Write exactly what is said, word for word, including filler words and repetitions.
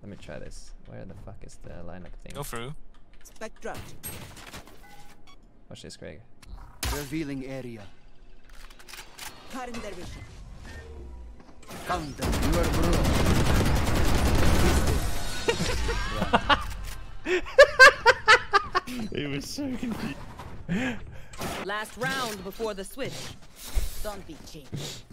Let me try this. Where the fuck is the lineup thing? Go through. Spectra. Watch this, Greg. Revealing area. Cutting their vision. Found them. You are bro. It was so confused. Last round before the switch. Don't be cheap.